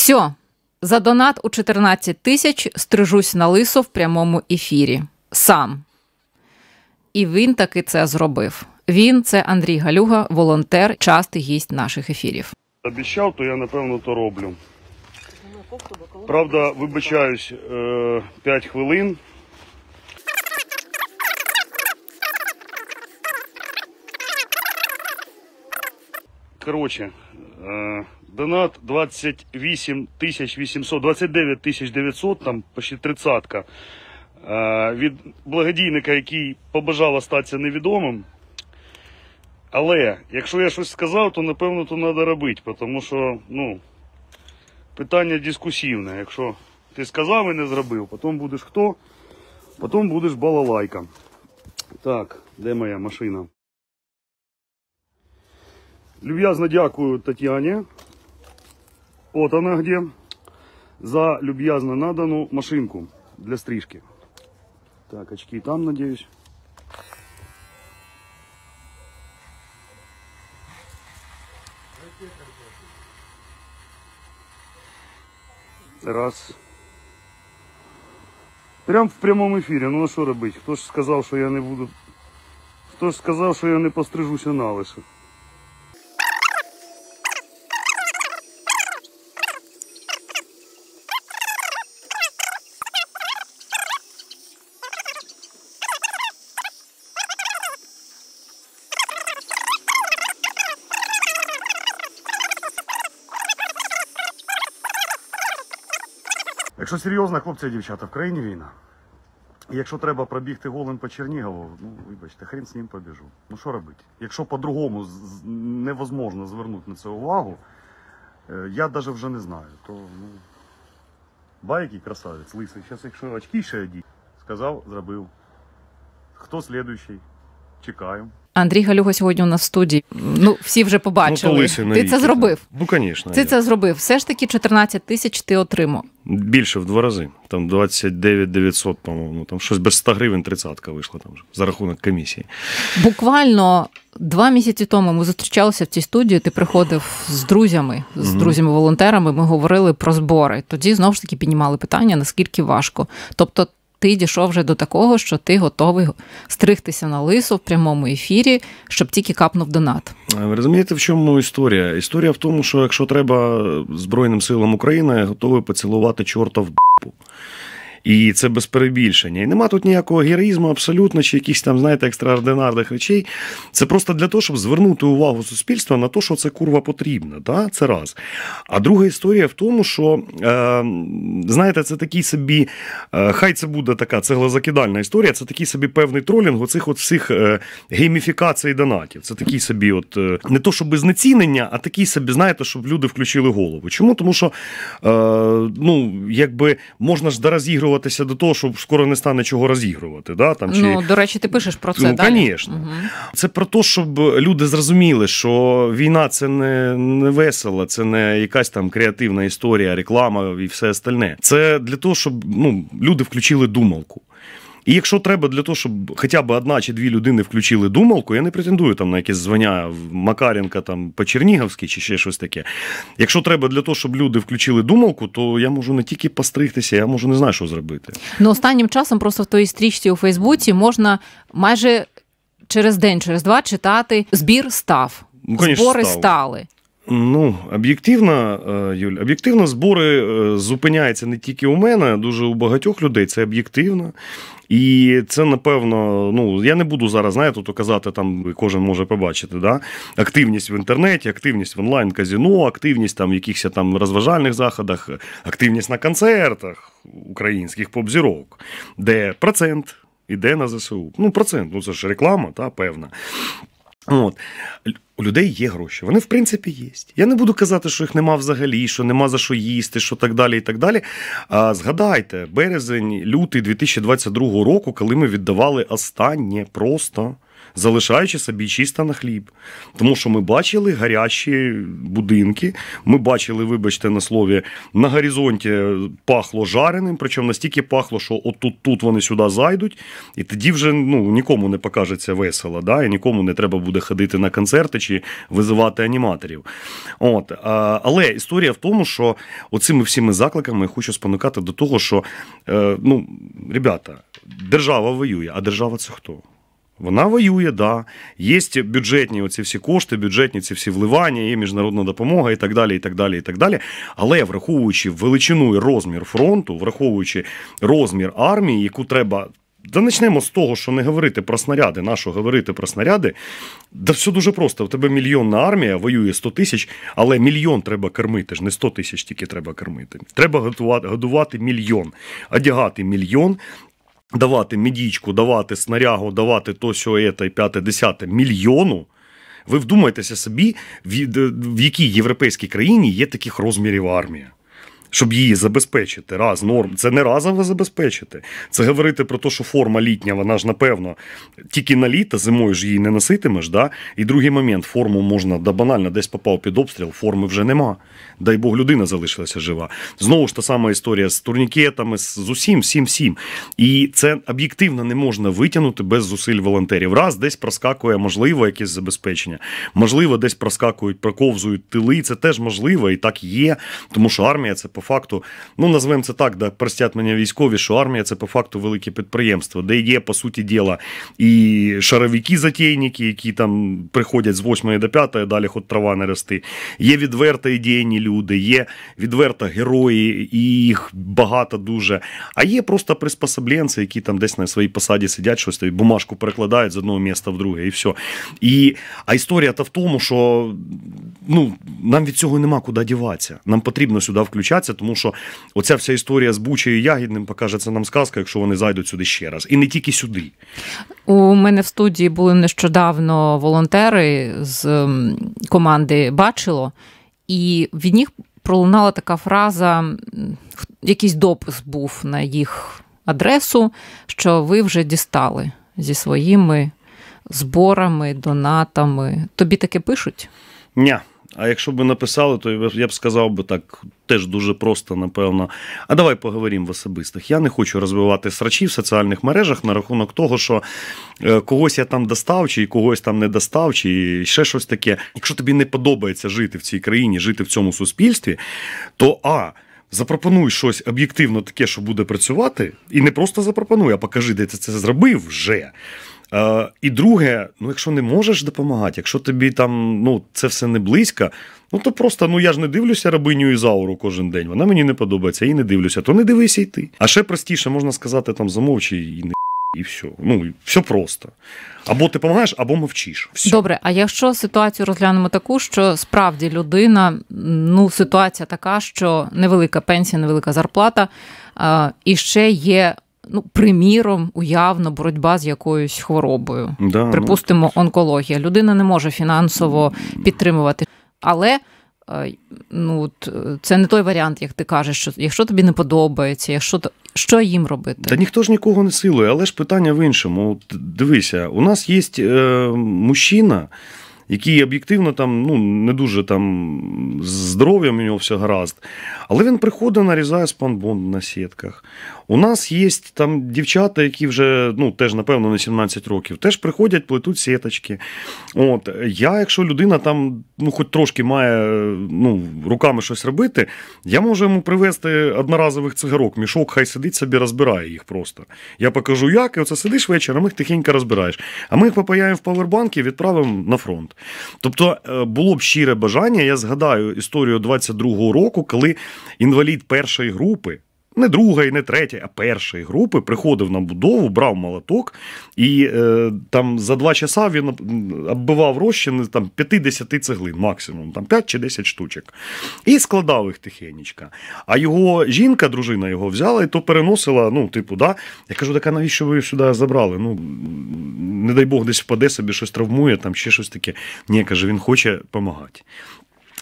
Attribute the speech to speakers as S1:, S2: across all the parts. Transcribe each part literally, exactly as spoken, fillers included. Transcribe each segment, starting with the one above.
S1: Все, за донат у чотирнадцять тисяч стрижусь на лисо в прямому ефірі. Сам. І він таки це зробив. Він – це Андрій Галюга, волонтер, частий гість наших ефірів.
S2: Обіцяв, то я, напевно, то роблю. Правда, вибачаюсь, п'ять хвилин. Коротше, донат двадцять вісім тисяч вісімсот, двадцять дев'ять тисяч дев'ятсот, там почти тридцятка. Від благодійника, який побажав остатися невідомим. Але, якщо я щось сказав, то, напевно, то треба робити, тому що, ну, питання дискусивне. Якщо ти сказав і не зробив, потім будеш хто? Потім будеш балалайка. Так, де моя машина? Люб'язно дякую Тетяні, от вона де, за люб'язно надану машинку для стрижки. Так, очки там, надеюсь. Раз. Прям в прямому ефірі. Ну а що робити? Хто ж сказав, що я не буду... Хто ж сказав, що я не пострижуся на лисо? Якщо серйозно, хлопці і дівчата, в країні війна. І якщо треба пробігти голим по Чернігову, ну, вибачте, хрен з ним побіжу. Ну, що робити? Якщо по-другому невозможно звернути на це увагу, я навіть вже не знаю, то, ну, байкий красавець, лисий. Зараз, якщо очки ще одіть, сказав, зробив. Хто слідуючий? Чекаю.
S1: Андрій Галюга сьогодні у нас в студії. Ну, всі вже побачили. Ну, ти це зробив.
S2: Ну, звісно.
S1: Ти це зробив. Все ж таки чотирнадцять тисяч ти отримав.
S2: Більше в два рази. Там двадцять дев'ять дев'ятсот, по-моєму. Там щось без ста гривень тридцятка вийшла там за рахунок комісії. Буквально
S1: два місяці тому ми зустрічалися в цій студії, ти приходив з друзями, з угу. друзями-волонтерами, ми говорили про збори. Тоді, знову ж таки, піднімали питання, наскільки важко. Тобто, ти дійшов вже до такого, що ти готовий стригтися на лисо в прямому ефірі, щоб тільки капнув донат.
S2: Ви розумієте, в чому історія? Історія в тому, що якщо треба Збройним силам України, готовий поцілувати чорта в д***у. І це без перебільшення. І нема тут ніякого героїзму абсолютно, чи якихось там, знаєте, екстраординарних речей. Це просто для того, щоб звернути увагу суспільства на те, що це курва потрібно. Да? Це раз. А друга історія в тому, що, е, знаєте, це такий собі, е, хай це буде така цеглозакидальна історія, це такий собі певний тролінг оцих от всіх е, гейміфікацій донатів. Це такий собі, от, е, не то, щоб знецінення, а такий собі, знаєте, щоб люди включили голову. Чому? Тому що, е, ну, якби, можна ж дорозігрувати до того, що скоро не стане чого розігрувати. Да? Там, чи...
S1: Ну, до речі, ти пишеш про це,
S2: ну,
S1: далі?
S2: Звісно. Угу. Це про те, щоб люди зрозуміли, що війна – це не, не весело, це не якась там креативна історія, реклама і все остальне. Це для того, щоб, ну, люди включили думалку. І якщо треба для того, щоб хоча б одна чи дві людини включили думалку, я не претендую там на якесь звання Макаренка там по-чернігівськи чи ще щось таке. Якщо треба для того, щоб люди включили думалку, то я можу не тільки постригтися, я можу не знаю, що зробити.
S1: Ну, останнім часом просто в твоїй стрічці у Фейсбуці можна майже через день, через два читати «Збір став»,
S2: ну, конечно,
S1: «Збори
S2: став.
S1: стали».
S2: Ну, об'єктивно, Юль, об'єктивно збори зупиняються не тільки у мене, а дуже у багатьох людей, це об'єктивно. І це, напевно, ну, я не буду зараз, знаєте, то казати, там кожен може побачити, да? Активність в інтернеті, активність в онлайн-казино, активність там в якихось там розважальних заходах, активність на концертах українських поп-зірок, де процент іде на зе се у. Ну, процент, ну це ж реклама, та, певна. От. У людей є гроші, вони в принципі є. Я не буду казати, що їх нема взагалі, що нема за що їсти, що так далі і так далі. А згадайте, березень, лютий дві тисячі двадцять другого року, коли ми віддавали останнє просто залишаючи собі чисто на хліб. Тому що ми бачили гарячі будинки, ми бачили, вибачте на слові, на горизонті пахло жареним, причому настільки пахло, що отут-тут вони сюди зайдуть, і тоді вже ну, нікому не покажеться весело, да? І нікому не треба буде ходити на концерти чи визивати аніматорів. От. Але історія в тому, що оцими всіми закликами я хочу спонукати до того, що, ну, ребята, держава воює, а держава це хто? Вона воює, да. Є бюджетні оці всі кошти, бюджетні ці всі вливання, є міжнародна допомога і так далі, і так далі, і так далі. Але враховуючи величину і розмір фронту, враховуючи розмір армії, яку треба... Да почнемо з того, що не говорити про снаряди, нащо говорити про снаряди. Да все дуже просто. У тебе мільйонна армія, воює сто тисяч, але мільйон треба кормити, ж не сто тисяч тільки треба кормити. Треба годувати, годувати мільйон, одягати мільйон, давати медичку, давати снарягу, давати то, сьо, ета, і п'яте, десяте мільйону. Ви вдумайтеся собі, в якій європейській країні є таких розмірів армія. Щоб її забезпечити, раз, норм. Це не разово забезпечити. Це говорити про те, що форма літня, вона ж, напевно, тільки на літо, зимою ж її не носитимеш, да? І другий момент, форму можна, да банально, десь попав під обстріл, форми вже нема. Дай Бог, людина залишилася жива. Знову ж та сама історія з турнікетами, з усім, всім, всім. І це об'єктивно не можна витягнути без зусиль волонтерів. Раз, десь проскакує, можливо, якесь забезпечення. Можливо, десь проскакують, проковзують тили, це теж можливо, і так є, тому що армія – це по факту, ну, назвемо це так, да, простять мене військові, що армія – це по факту велике підприємство, де є, по суті діла, і шаровики-затейники, які там приходять з восьмої до п'ятої, далі хоч трава не рости. Є відверто ідейні люди, є відверто герої, і їх багато дуже. А є просто приспособленці, які там десь на своїй посаді сидять, щось там, бумажку перекладають з одного місця в друге, і все. І, а історія-то в тому, що ну, нам від цього нема куди діватися. Нам потрібно сюди включатися, тому що оця вся історія з Бучею і Ягідним покажеться нам сказка, якщо вони зайдуть сюди ще раз. І не тільки сюди.
S1: У мене в студії були нещодавно волонтери з команди «Бачило», і від них пролунала така фраза, якийсь допис був на їх адресу, що ви вже дістали зі своїми зборами, донатами. Тобі таке пишуть?
S2: Ні. А якщо б написали, то я б сказав би так, теж дуже просто, напевно. А давай поговоримо в особистих. Я не хочу розвивати срачі в соціальних мережах на рахунок того, що когось я там достав, чи когось там не достав, чи ще щось таке. Якщо тобі не подобається жити в цій країні, жити в цьому суспільстві, то а... запропонуй щось об'єктивно таке, що буде працювати, і не просто запропонуй, а покажи, де ти це зробив вже. Uh, і друге, ну якщо не можеш допомагати, якщо тобі там, ну, це все не близько, ну то просто, ну я ж не дивлюся Рабиню Ізауру кожен день, вона мені не подобається, і не дивлюся, то не дивися й ти. А ще простіше, можна сказати, там замовчи і не і все. Ну, все просто. Або ти допомагаєш, або мовчиш. Все.
S1: Добре, а якщо ситуацію розглянемо таку, що справді людина, ну, ситуація така, що невелика пенсія, невелика зарплата, а, і ще є, ну, приміром, уявно, боротьба з якоюсь хворобою.
S2: Да,
S1: Припустимо,
S2: ну...
S1: онкологія. Людина не може фінансово підтримувати. Але ну, це не той варіант, як ти кажеш, що якщо тобі не подобається, якщо, що їм робити?
S2: Та ніхто ж нікого не силує, але ж питання в іншому. От, дивися, у нас є е, мужчина, який об'єктивно там, ну, не дуже там з здоров'ям у нього все гаразд, але він приходить, нарізає спанбонд на сітках. У нас є там дівчата, які вже, ну, теж, напевно, на сімнадцять років, теж приходять, плетуть сіточки. От, я, якщо людина там, ну, хоч трошки має, ну, руками щось робити, я можу йому привезти одноразових цигарок, мішок, хай сидить собі, розбирає їх просто. Я покажу, як, і оце сидиш вечором, їх тихенько розбираєш. А ми їх попаяємо в павербанки і відправимо на фронт. Тобто, було б щире бажання, я згадаю історію двадцять другого року, коли інвалід першої групи, не другої, не третьої, а першої групи приходив на будову, брав молоток і е, там за два часа він оббивав розчин там п'ятдесят цеглин максимум, там п'ять чи десять штучок. І складав їх тихенечко. А його жінка, дружина його взяла і то переносила, ну, типу, да. Я кажу, так а навіщо ви сюди забрали? Ну, не дай Бог, десь впаде собі, щось травмує, там ще щось таке. Ні, каже, він хоче допомагати.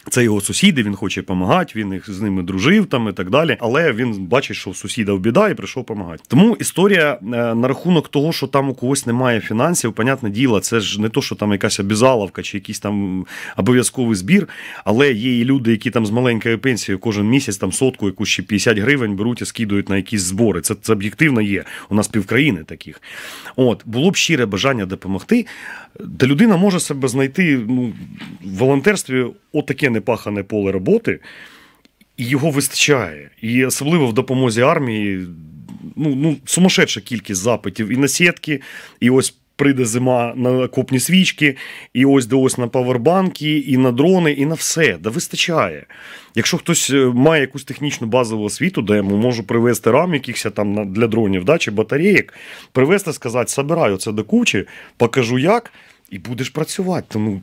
S2: Це його сусіди, він хоче допомагати, він їх з ними дружив там і так далі. Але він бачить, що у сусіда в біда і прийшов допомагати. Тому історія на рахунок того, що там у когось немає фінансів, понятне діло, це ж не то, що там якась обязаловка чи якийсь там обов'язковий збір, але є і люди, які там з маленькою пенсією кожен місяць там сотку, якусь ще п'ятдесят гривень беруть і скидують на якісь збори. Це, це об'єктивно є. У нас півкраїни таких. От, було б щире бажання допомогти, та людина може себе знайти, ну, в волонтерстві отаке непахане поле роботи, і його вистачає. І особливо в допомозі армії, ну, ну сумасшедша кількість запитів і на сітки, і ось прийде зима на окопні свічки, і ось до ось на павербанки, і на дрони, і на все. Да вистачає. Якщо хтось має якусь технічну базову освіту, де я йому можу привезти рам якихось там для дронів, да, чи батареїк, привезти, сказати, собираю це до кучі, покажу як, і будеш працювати. Тому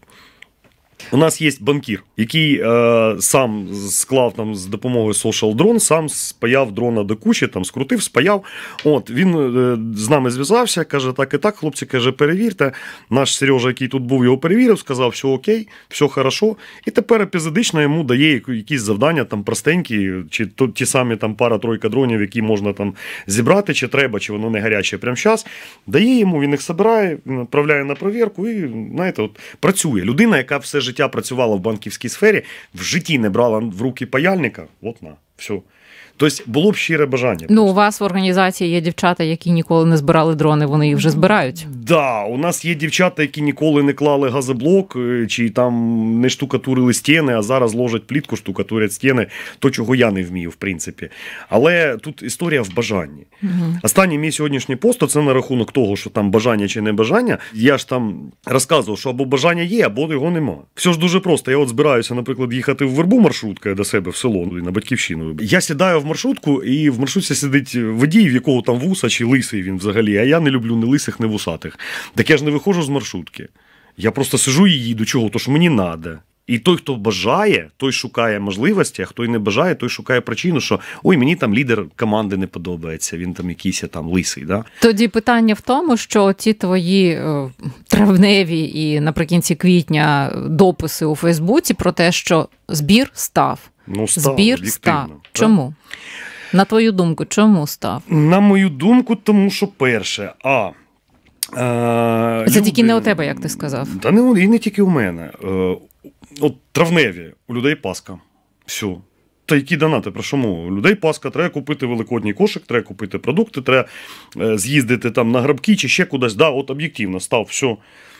S2: у нас є банкір, який е, сам склав там з допомогою Social Drone, сам спаяв дрона до кучі, там скрутив, спаяв. От, він е, з нами зв'язався, каже, так і так, хлопці, каже, перевірте. Наш Сережа, який тут був, його перевірив, сказав, все окей, все хорошо. І тепер епізодично йому дає якісь завдання там простенькі, чи то, ті самі там пара-тройка дронів, які можна там зібрати, чи треба, чи воно не гаряче прямо зараз. Дає йому, він їх збирає, відправляє на провірку і, знаєте, от, працює. Людина, яка все життя працювала в банківській сфері, в житті не брала в руки паяльника, от на, все. Тобто було б щире бажання.
S1: Ну, у вас в організації є дівчата, які ніколи не збирали дрони, вони їх вже збирають.
S2: Так, да, у нас є дівчата, які ніколи не клали газоблок, чи там не штукатурили стіни, а зараз ложать плітку, штукатурять стіни, то, чого я не вмію, в принципі. Але тут історія в бажанні. Угу. Останній мій сьогоднішній пост, це на рахунок того, що там бажання чи не бажання. Я ж там розказував, що або бажання є, або його нема. Все ж дуже просто. Я от збираюся, наприклад, їхати в Вербу маршруткою до себе в село, на Батьківщину. Я сідаю в маршрутку, і в маршрутці сидить водій, в якого там вуса чи лисий він взагалі, а я не люблю ні лисих, ні вусатих. Так я ж не виходжу з маршрутки. Я просто сижу і їду, чого, то ж мені треба. І той, хто бажає, той шукає можливості, а хто й не бажає, той шукає причину, що ой, мені там лідер команди не подобається, він там якийсь там лисий. Да?
S1: Тоді питання в тому, що ті твої е, травневі і наприкінці квітня дописи у Фейсбуці про те, що збір став.
S2: Ну, став,
S1: збір став. Чому? На твою думку, чому став?
S2: На мою думку, тому що перше, а... Е,
S1: Це люди... тільки не у тебе, як ти сказав.
S2: Та не, і не тільки у мене. Е, от травневі, у людей Пасха. Все. Та які донати, про що мову? У людей Пасха, треба купити великодній кошик, треба купити продукти, треба е, з'їздити там на грабки чи ще кудись. Да, от об'єктивно, став, все.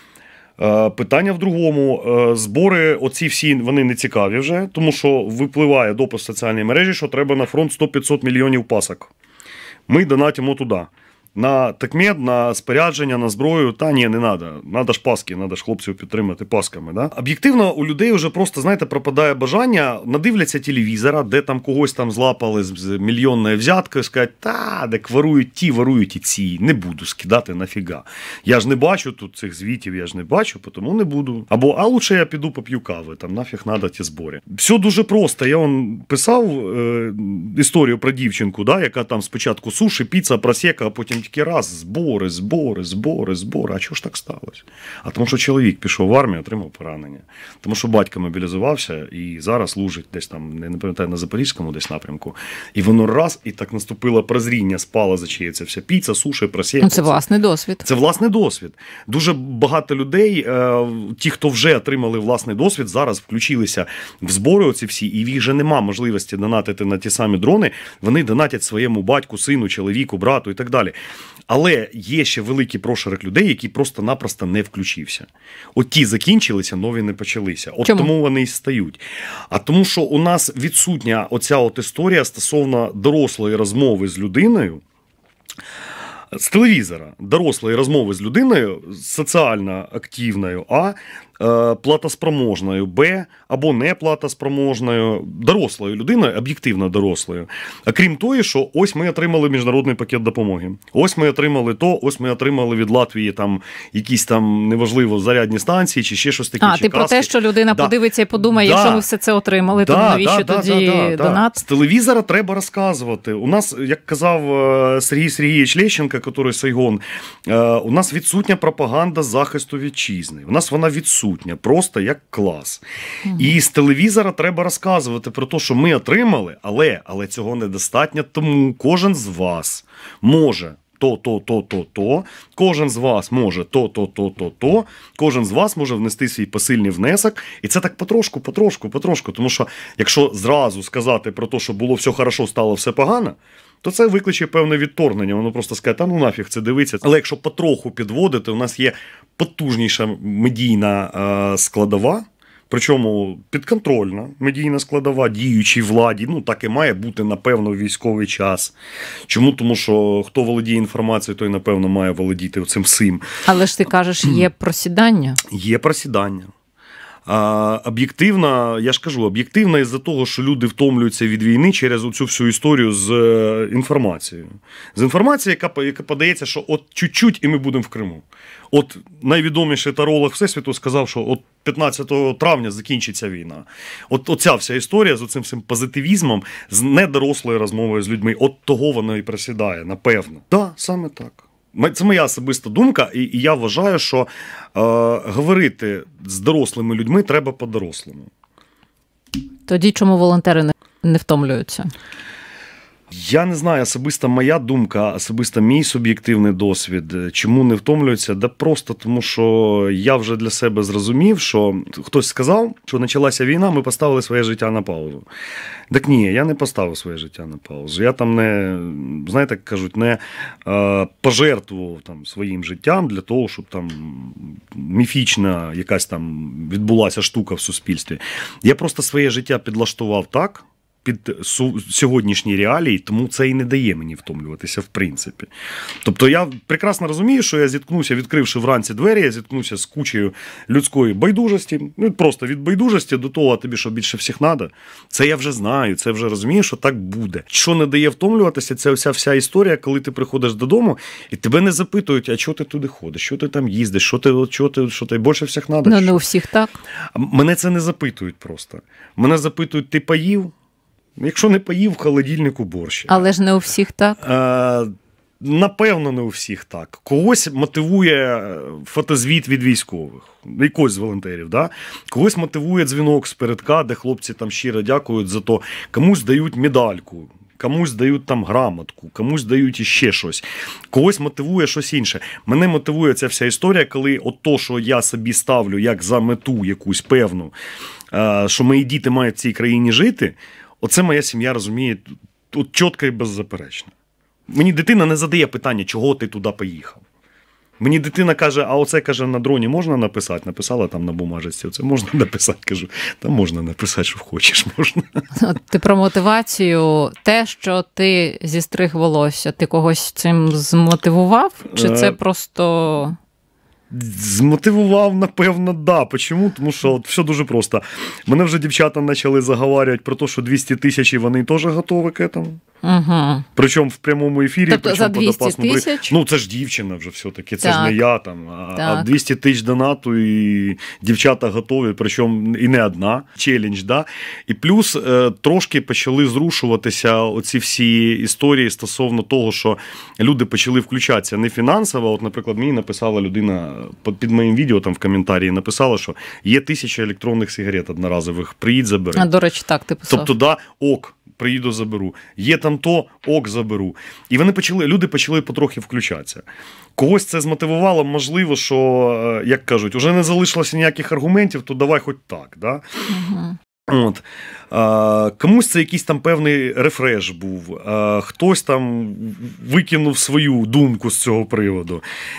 S2: Е, питання в другому. Е, збори, оці всі, вони не цікаві вже, тому що випливає допис в соціальній мережі, що треба на фронт сто-п'ятсот мільйонів пасок. Ми донатимо туди. На такмед, на спорядження, на зброю, та ні, не треба. Надо ж паски, треба ж хлопців підтримати пасками. Да? Об'єктивно, у людей вже просто, знаєте, пропадає бажання, надивляться телевізора, де там когось там злапали з мільйонною взяткою, сказати, та, де ворують ті, ворують і ці, не буду скидати нафіга. Я ж не бачу тут цих звітів, я ж не бачу, тому не буду. Або, а лучше я піду поп'ю кави, там нафіг треба ті збори. Все дуже просто. Я он писав е, історію про дівчинку, да, яка там спочатку суші, піца, просека, а потім тільки раз збори, збори, збори, збори. А чого ж так сталося? А тому, що чоловік пішов в армію, отримав поранення. Тому, що батько мобілізувався і зараз служить десь там, не пам'ятаю, на Запорізькому десь напрямку. І воно раз, і так наступило прозріння, спала за чиє це вся піца, суші, просека.
S1: Ну, це власний досвід.
S2: Це власний досвід. Дуже багато людей, ті, хто вже отримали власний досвід, зараз включилися в збори оці всі, і в їх же нема можливості донатити на ті самі дрони. Вони донатять своєму батьку, сину, чоловіку, брату і так далі. Але є ще великий прошарок людей, які просто-напросто не включився. От ті закінчилися, нові не почалися. От
S1: Чому?
S2: Тому вони і стають. А тому, що у нас відсутня оця от історія стосовно дорослої розмови з людиною, з телевізора, дорослої розмови з людиною, соціально активною, а е, платоспроможною, б, або не платоспроможною, дорослою людиною, об'єктивно дорослою. А крім того, що ось ми отримали міжнародний пакет допомоги. Ось ми отримали то, ось ми отримали від Латвії там якісь там, неважливо, зарядні станції чи ще щось таке.
S1: А, ти про те, що людина да. подивиться і подумає, да. якщо ми все це отримали, да, то навіщо да, тоді да, да, донат?
S2: Да. З телевізора треба розказувати. У нас, як казав Сергій Сергійович Лещенко, який Сайгон, у нас відсутня пропаганда захисту вітчизни. У нас вона відсутня, просто як клас. Mm-hmm. І з телевізора треба розказувати про те, що ми отримали, але, але цього недостатньо, тому кожен з вас може то, то, то, то, то, кожен з вас може то, то, то, то, то, кожен з вас може внести свій посильний внесок, і це так потрошку, потрошку, потрошку, тому що якщо зразу сказати про те, що було все хорошо, стало все погано, то це викличе певне відторгнення, воно просто скаже, та ну нафіг це дивиться. Але якщо потроху підводити, у нас є потужніша медійна е, складова, причому підконтрольна медійна складова, діючій владі, ну так і має бути, напевно, в військовий час. Чому? Тому що хто володіє інформацією, той, напевно, має володіти цим всім. Але ж ти кажеш, є просідання? Є просідання. А, об'єктивно, я ж кажу, об'єктивно із-за того, що люди втомлюються від війни через оцю всю історію з інформацією. З інформацією, яка, яка подається, що от чуть-чуть і ми будемо в Криму. От найвідоміший таролог Всесвіту сказав, що от п'ятнадцятого травня закінчиться війна. От оця вся історія з оцим всім позитивізмом, з недорослою розмовою з людьми, от того воно і просідає, напевно. Так, да, саме так. Це моя особиста думка, і, і я вважаю, що е, говорити з дорослими людьми треба по-дорослому. Тоді чому волонтери не, не втомлюються? Я не знаю, особисто моя думка, особисто мій суб'єктивний досвід, чому не втомлюються, да просто тому, що я вже для себе зрозумів, що хтось сказав, що почалася війна, ми поставили своє життя на паузу. Так ні, я не поставив своє життя на паузу. Я там не, знаєте, як кажуть, не е, пожертвував там своїм життям для того, щоб там міфічна якась там відбулася штука в суспільстві. Я просто своє життя підлаштував так, під сьогоднішні реалії, тому це і не дає мені втомлюватися, в принципі. Тобто я прекрасно розумію, що я зіткнуся, відкривши вранці двері, я зіткнуся з кучею людської байдужості, ну просто від байдужості до того, а тобі що більше всіх треба. Це я вже знаю, це вже розумію, що так буде. Що не дає втомлюватися, це вся вся історія, коли ти приходиш додому, і тебе не запитують, а чого ти туди ходиш, що ти там їздиш, що ти, що ти, що ти більше всіх треба. Ну, не у всіх так. Мене це не запитують просто. Мене запитують, ти поїв? Якщо не поїв, в холодильнику борщ. Але ж не у всіх так? Е, напевно, не у всіх так. Когось мотивує фотозвіт від військових, якось з волонтерів, да? Когось мотивує дзвінок з передка, де хлопці там щиро дякують за то. Комусь дають медальку, комусь дають там грамотку, комусь дають іще щось. Когось мотивує щось інше. Мене мотивує ця вся історія, коли от то, що я собі ставлю як за мету якусь певну, е, що мої діти мають в цій країні жити, оце моя сім'я розуміє от чітко і беззаперечно. Мені дитина не задає питання, чого ти туди поїхав. Мені дитина каже, а оце, каже, на дроні можна написати? Написала там на бумажці, оце можна написати? Кажу, там можна написати, що хочеш, можна. Ти про мотивацію, те, що ти зістриг волосся, ти когось цим змотивував? Чи це просто... Змотивував, напевно, да. Чому? Тому що от, все дуже просто. Мене вже дівчата почали заговорювати про те, що двісті тисяч і вони теж готові к этому. Угу. Причому в прямому ефірі. Тобто за двісті тисяч? Ну, це ж дівчина вже все-таки, це так. ж не я там. А, а двісті тисяч донату і дівчата готові, причому і не одна. Челендж, да? І плюс е, трошки почали зрушуватися оці всі історії стосовно того, що люди почали включатися не фінансово. От, наприклад, мені написала людина під моїм відео там в коментарі, написала, що є тисяча електронних сигарет одноразових, приїдь, забери. А, до речі, так ти писав. Тобто, да, ок, приїду, заберу. Є там то, ок, заберу. І вони почали, люди почали потрохи включатися. Когось це змотивувало, можливо, що, як кажуть, вже не залишилося ніяких аргументів, то давай хоч так, да? Угу. От. А, комусь це якийсь там певний рефреш був, а, хтось там викинув свою думку з цього приводу.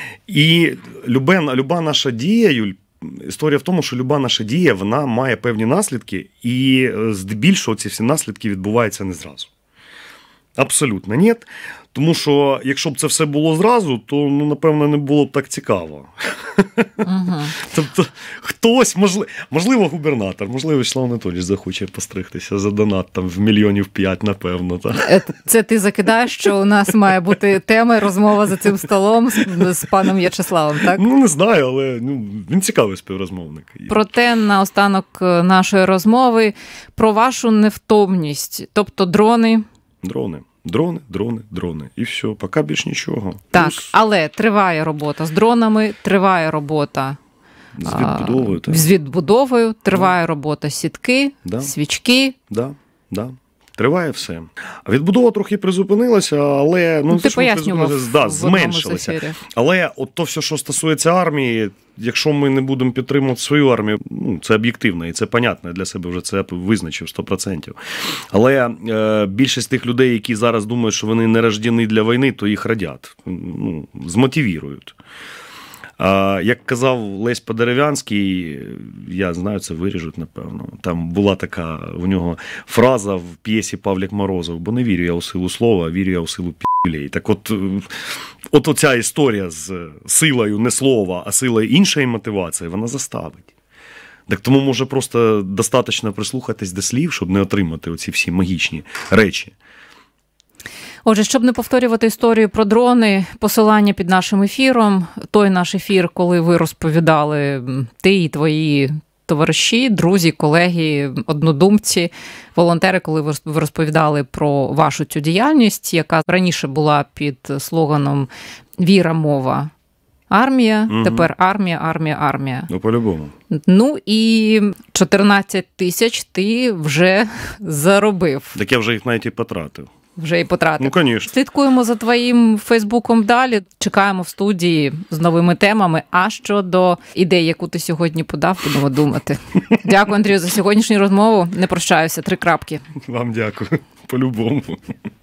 S2: І люба, люба наша дія, Юль, історія в тому, що люба наша дія, вона має певні наслідки, і здебільшого ці всі наслідки відбуваються не зразу. Абсолютно ні. Тому що, якщо б це все було зразу, то, ну, напевно, не було б так цікаво. Угу. Тобто, хтось, можливо, можливо, губернатор, можливо, Вячеслав Анатолійович захоче постригтися за донат там в мільйонів п'ять, напевно. Так? Це ти закидаєш, що у нас має бути тема, розмова за цим столом з, з паном В'ячеславом, так? Ну, не знаю, але ну, він цікавий співрозмовник. Проте, наостанок нашої розмови, про вашу невтомність, тобто дрони. Дрони. Дрони, дрони, дрони. І все, поки більш нічого.
S1: Так,
S2: Плюс...
S1: але триває робота з дронами, триває робота
S2: з відбудовою,
S1: а, з відбудовою, триває да. робота сітки,
S2: да.
S1: свічки.
S2: Да, да. Триває все. Відбудова трохи призупинилася, але ну,
S1: ну ти пояснював
S2: да, зменшилася. Але от то все, що стосується армії, якщо ми не будемо підтримувати свою армію, ну, це об'єктивно і це понятно, для себе вже це визначив сто відсотків. Але е, більшість тих людей, які зараз думають, що вони не рождені для війни, то їх радять, ну, змотивірують. А, як казав Лесь Подерев'янський, я знаю, це виріжуть, напевно. Там була така у нього фраза в п'єсі Павлік Морозов: бо не вірю я у силу слова, а вірю я у силу пі***лей. Так от, от оця історія з силою не слова, а силою іншої мотивації, вона заставить. Так тому, може, просто достатньо прислухатись до слів, щоб не отримати оці всі магічні речі.
S1: Отже, щоб не повторювати історію про дрони, посилання під нашим ефіром, той наш ефір, коли ви розповідали, ти і твої товариші, друзі, колеги, однодумці, волонтери, коли ви розповідали про вашу цю діяльність, яка раніше була під слоганом «Віра, мова, армія», угу. Тепер армія, армія, армія.
S2: Ну, по-любому.
S1: Ну і чотирнадцять тисяч ти вже заробив.
S2: Так я вже їх навіть і потратив.
S1: Вже і потратив.
S2: Ну, звісно.
S1: Слідкуємо за твоїм Фейсбуком далі. Чекаємо в студії з новими темами. А щодо ідеї, яку ти сьогодні подав, будемо думати. Дякую, Андрію, за сьогоднішню розмову. Не прощаюся. Три крапки.
S2: Вам дякую. По-любому.